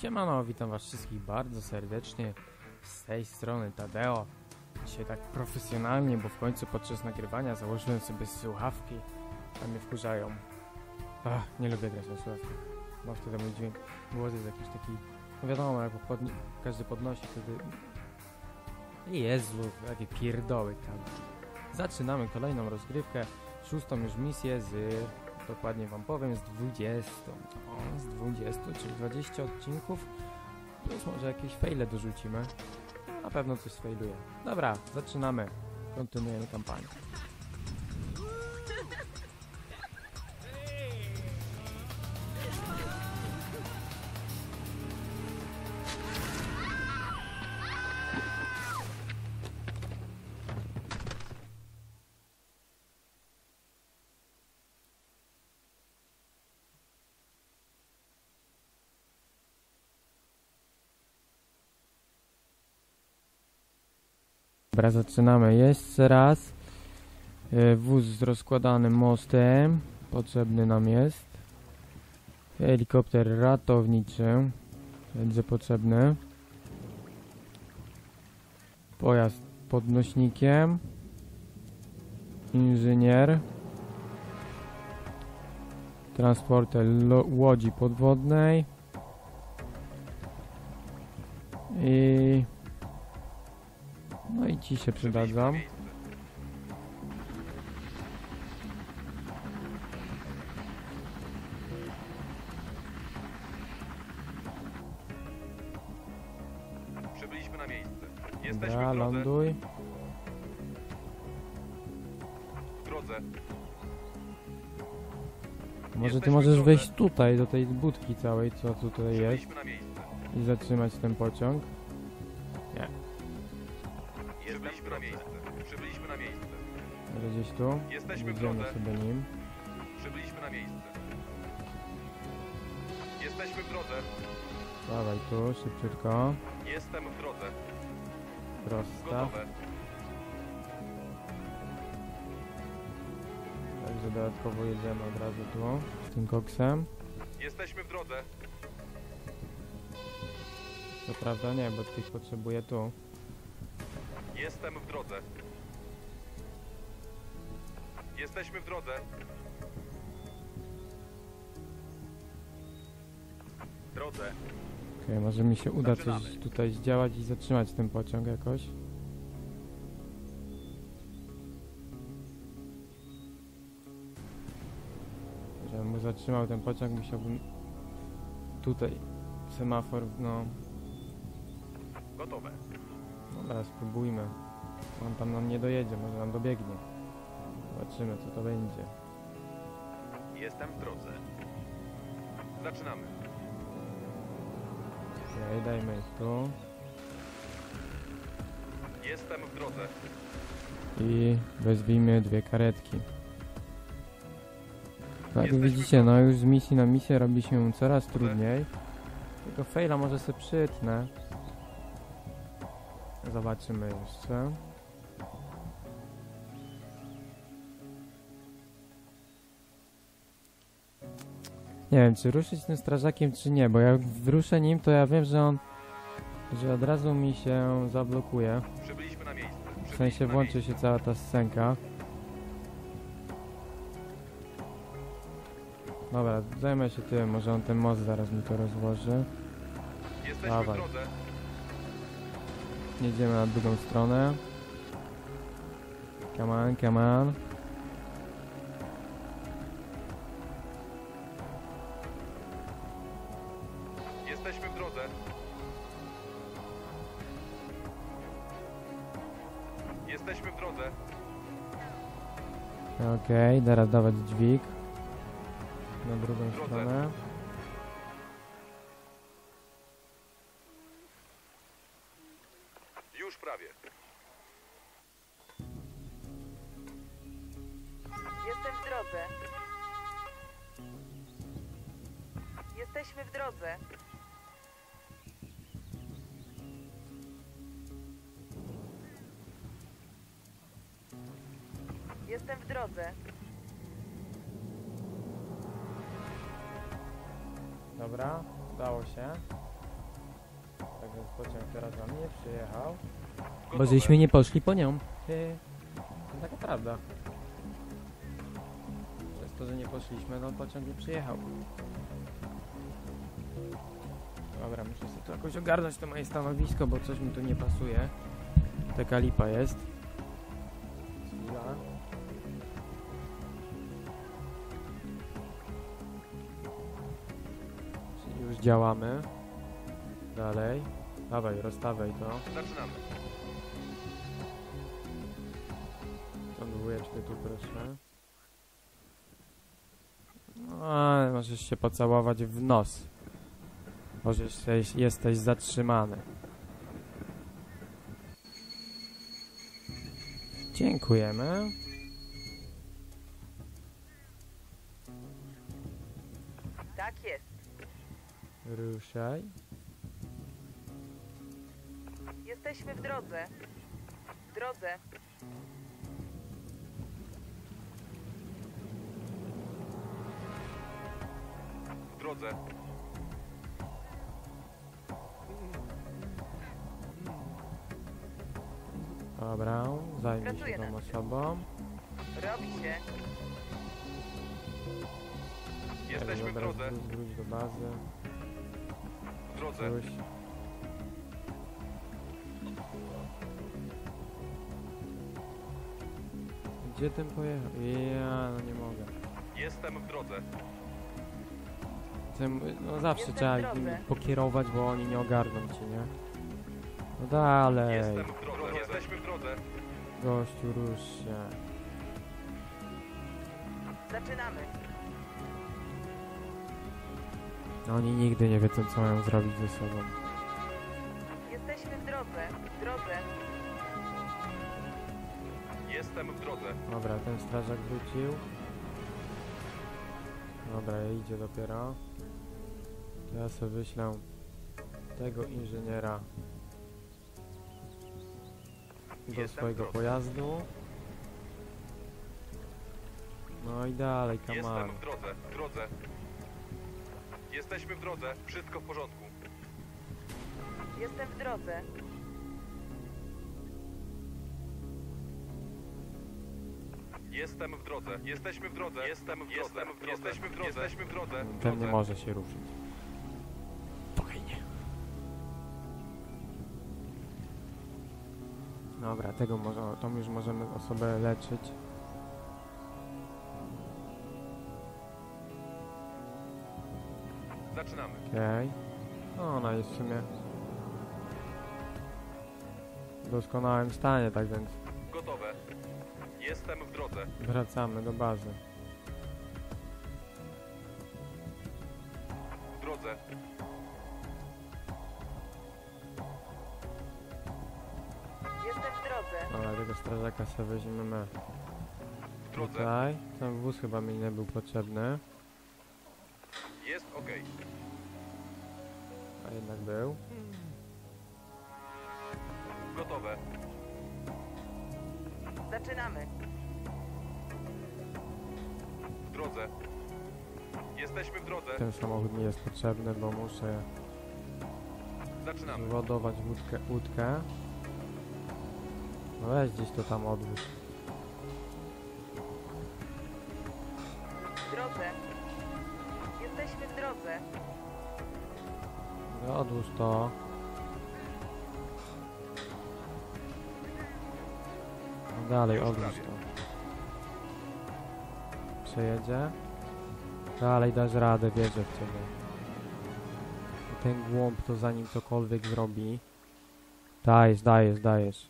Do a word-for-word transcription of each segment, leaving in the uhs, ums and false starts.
Siemano, witam was wszystkich bardzo serdecznie. Z tej strony Tadeo. Dzisiaj tak profesjonalnie, bo w końcu podczas nagrywania założyłem sobie słuchawki, a mnie wkurzają. Ach, nie lubię grać na słuchawkach, bo wtedy mój dźwięk, głos jest jakiś taki, no wiadomo, jak podni każdy podnosi, wtedy... Jezu, jakie pierdoły tam. Zaczynamy kolejną rozgrywkę, szóstą już misję z... Dokładnie wam powiem, z dwudziestu. O, z dwudziestu, czyli dwadzieścia odcinków. Plus może jakieś fejle dorzucimy. No, na pewno coś sfejluje. Dobra, zaczynamy. Kontynuujemy kampanię. Dobra, zaczynamy jeszcze raz. Yy, wóz z rozkładanym mostem. Potrzebny nam jest. Helikopter ratowniczy. Będzie potrzebny. Pojazd podnośnikiem. Inżynier. Transporter łodzi podwodnej. I... No i ci się przydadzą. Przybyliśmy na miejsce. Jesteśmy Dobra, w drodze. ląduj. W drodze. Może ty Jesteśmy w możesz drodze. wejść tutaj, do tej budki całej, co tutaj jest, Przybyliśmy na miejsce. i zatrzymać ten pociąg. Nie, Przybyliśmy na miejsce. Przybyliśmy na miejsce. może gdzieś tu. Jesteśmy w Idziemy drodze. sobie nim. Przybyliśmy na miejsce. Jesteśmy w drodze. Dawaj tu, szybciutko. Jestem w drodze. Prosta. Gotowe. Także dodatkowo jedziemy od razu tu, z tym koksem. Jesteśmy w drodze. Co prawda nie, bo tych potrzebuję tu. Jestem w drodze. Jesteśmy w drodze. W drodze. Okej, może mi się uda coś Zaczynamy. tutaj zdziałać i zatrzymać ten pociąg jakoś. Żebym mu zatrzymał ten pociąg, musiałbym tutaj semafor, no Gotowe. dobra, spróbujmy. On tam nam nie dojedzie, może nam dobiegnie. Zobaczymy, co to będzie. Jestem w drodze. Zaczynamy. Okej, dajmy ich tu. Jestem w drodze. I wezwijmy dwie karetki. No jak Jesteśmy widzicie, no już z misji na misję robi się coraz trudniej. Tylko faila może sobie przytnę. Zobaczymy jeszcze. Nie wiem, czy ruszyć tym strażakiem, czy nie, bo jak wruszę nim, to ja wiem, że on... że od razu mi się zablokuje. Przybyliśmy na miejsce. W sensie włączy się cała ta scenka. Dobra, zajmę się tym, może on ten most zaraz mi to rozłoży. Jesteśmy Dawaj. w drodze. Jedziemy na drugą stronę. Come on, come on. Jesteśmy w drodze. Jesteśmy w drodze. Okej, okay, teraz dawać dźwig. Na drugą Drodze. stronę. Już prawie. Jestem w drodze. Jesteśmy w drodze. Jestem w drodze. Dobra, udało się. Tak więc pociąg teraz na mnie przyjechał. Bo Gotowe. żeśmy nie poszli po nią. Ty. To taka prawda. Przez to, że nie poszliśmy, no pociąg nie przyjechał. Dobra, muszę sobie tu jakoś ogarnąć to moje stanowisko, bo coś mi tu nie pasuje. Taka lipa jest. Chwila. Czyli już działamy. Dalej. Dawaj, rozstawiaj to. Zaczynamy. Tą dwójeczkę tu proszę. No, ale możesz się pocałować w nos. Możesz jesteś, jesteś zatrzymany. Dziękujemy. Tak jest. Ruszaj. Jesteśmy w drodze. W drodze. W drodze. Dobra, zajmij się Pracuję tą nad tym. osobą. Robi się. Jesteśmy w Dobra, drodze. wróć, wróć do bazy. W drodze. Wróć. Gdzie ten pojechał? Ja, no nie mogę. Jestem w drodze. Tym, no zawsze Jestem trzeba w ich drodze. pokierować, bo oni nie ogarną ci, nie? No dalej. Jestem w drodze. Jesteśmy w drodze. Gościu, rusz się. Zaczynamy. Oni nigdy nie wiedzą, co mają zrobić ze sobą. Jesteśmy w drodze. W drodze. Jestem w drodze. Dobra, ten strażak wrócił. Dobra, idzie dopiero. To ja sobie wyślę tego inżyniera do Jestem swojego w drodze. pojazdu. No i dalej, come on. Jestem w drodze. W drodze. Jesteśmy w drodze. Wszystko w porządku. Jestem w drodze. Jestem w drodze. Jesteśmy w drodze. Jestem w drodze. Jestem w drodze. Jesteśmy w drodze. Jesteśmy w drodze. W Ten nie drodze. może się ruszyć. Spokojnie. Dobra, tego może, tą już możemy osobę leczyć. Zaczynamy. Okej. No, ona jest w sumie w doskonałym stanie, tak więc Gotowe. Jestem w drodze. wracamy do bazy. W drodze. Jestem w drodze. Dobra, tego strażaka sobie weźmiemy W drodze. tutaj. Ten wóz chyba mi nie był potrzebny, Jest ok. a jednak był. Gotowe. Zaczynamy. W drodze. Jesteśmy w drodze. Ten samochód mi jest potrzebny, bo muszę Zaczynamy. zładować łódkę, łódkę. No weź gdzieś to tam odwóz. W drodze. Jesteśmy w drodze. No, odłóż to. No dalej, Już odłóż prawie. to. Przejedzie. Dalej dasz radę, wierzę w ciebie. I ten głąb to zanim cokolwiek zrobi. Dajesz, dajesz, dajesz.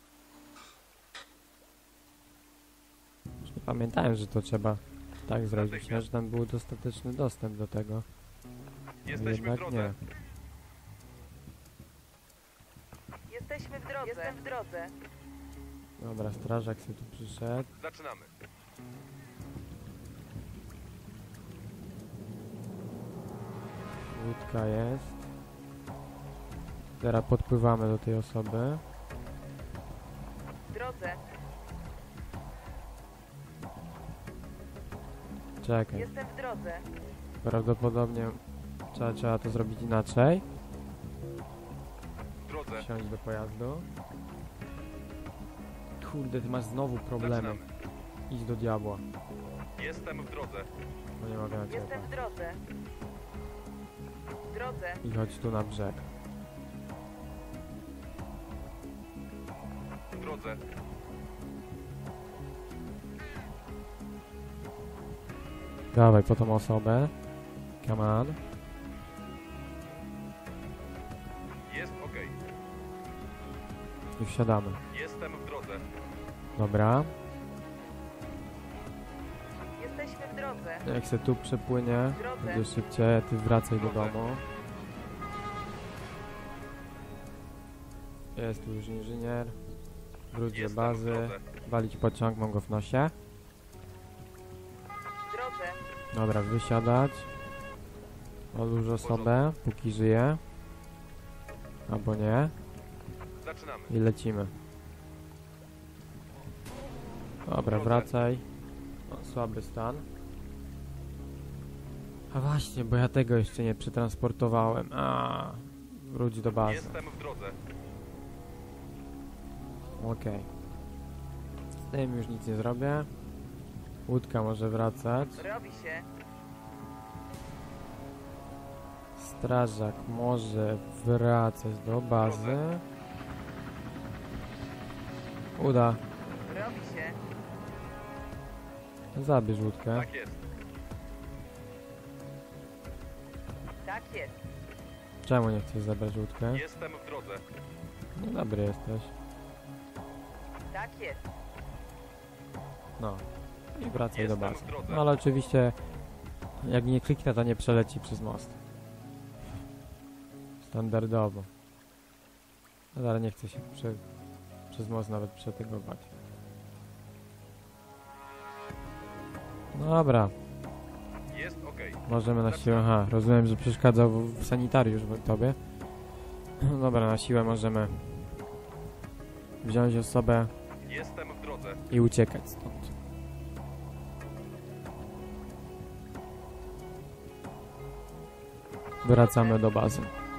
Już nie pamiętałem, że to trzeba tak zrobić. Myślałem, że tam był dostateczny dostęp do tego. Jesteśmy w Jednak drodze. nie. Jesteśmy w drodze. Jestem w drodze. Dobra, strażak sobie tu przyszedł. Zaczynamy. Łódka jest. Teraz podpływamy do tej osoby. W drodze. Czekaj, Jestem w drodze. prawdopodobnie trzeba, trzeba to zrobić inaczej. Wsiądź do pojazdu. Kurde, ty masz znowu problemy. Zaczynamy. Idź do diabła. Jestem w drodze. Bo nie mogę na ciebie. Jestem w drodze. W drodze. I chodź tu na brzeg. W drodze. Dawaj po tą osobę. Come on. Jest okej. I wsiadamy. Jestem w drodze. Dobra. Jesteśmy w drodze. Jak se tu przepłynie, W drodze. będzie szybciej, a ty wracaj do Drodze. domu. Jest tu już inżynier. Wróć do Jestem w bazy. drodze. Walić pociąg, mam go w nosie. W drodze. Dobra, wysiadać. Odłóż osobę, póki żyje. Albo nie. Zaczynamy. I lecimy. Dobra, wracaj. O, słaby stan. A właśnie, bo ja tego jeszcze nie przetransportowałem. A, wróć do bazy. Jestem w drodze. Okej. Z tym już nic nie zrobię. Łódka może wracać. Robi się. Strażak może wracać do bazy. Uda. Robi się. Zabierz łódkę. Tak jest. Tak jest. Czemu nie chcesz zabrać łódkę? Jestem w drodze. No dobry jesteś. Tak jest. No. I wracaj Jestem do bazy. w drodze. No ale oczywiście jak nie kliknę, to nie przeleci przez most. Standardowo. No, ale nie chcę się prze, przez most nawet przetegować. No dobra, Jest okej. możemy na siłę... Aha, rozumiem, że przeszkadzał w, w sanitariusz w tobie. No dobra, na siłę możemy wziąć osobę Jestem w drodze. i uciekać stąd. Wracamy do bazy.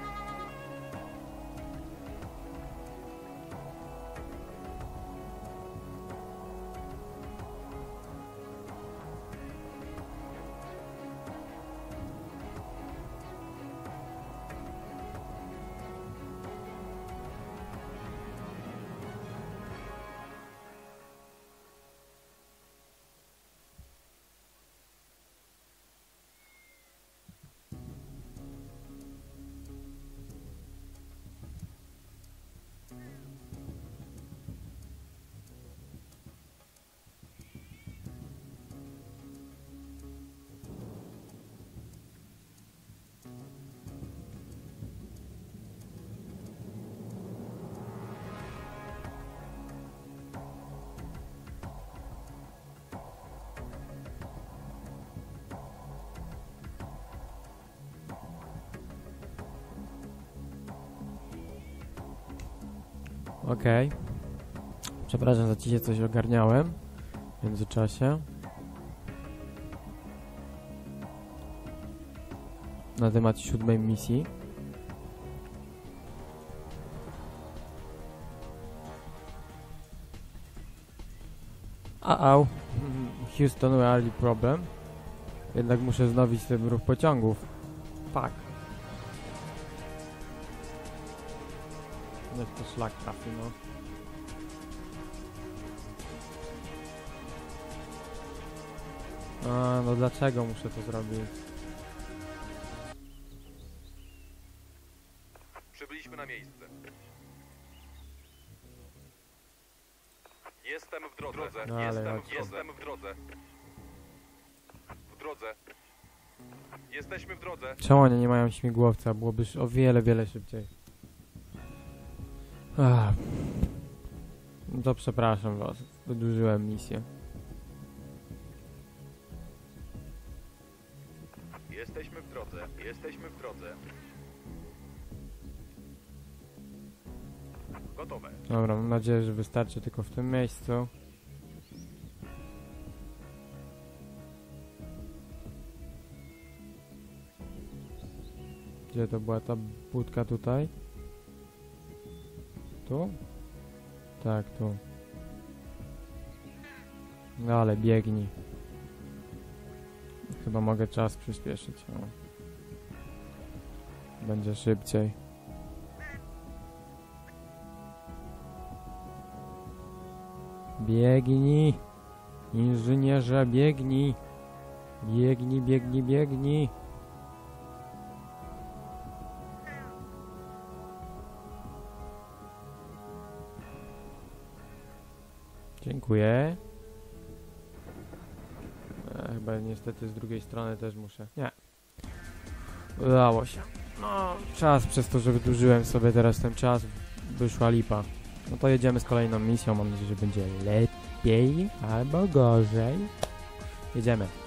Okej. Przepraszam, za dzisiaj coś ogarniałem w międzyczasie. Na temat siódmej misji. A-au. Houston, we are the problem. Jednak muszę znowić ten ruch pociągów. Fuck. Niech to szlak trafi, no. A, no dlaczego muszę to zrobić? Przybyliśmy na miejsce. Jestem w drodze. No, ale jestem, chodź. jestem w drodze. W drodze. Jesteśmy w drodze. Czemu oni nie mają śmigłowca? Byłoby już o wiele, wiele szybciej. Ach. No to przepraszam was, wydłużyłem misję. Jesteśmy w drodze. Jesteśmy w drodze. Gotowe. Dobra, mam nadzieję, że wystarczy tylko w tym miejscu. Gdzie to była ta budka tutaj? Tu? Tak, tu. No ale biegnij. Chyba mogę czas przyspieszyć. O. Będzie szybciej. Biegnij! Inżynierze, biegnij! Biegnij, biegnij, biegnij! Dziękuję. E, chyba niestety z drugiej strony też muszę. Nie. Udało się. No, czas przez to, że wydłużyłem sobie teraz ten czas, wyszła lipa. No to jedziemy z kolejną misją. Mam nadzieję, że będzie lepiej albo gorzej. Jedziemy.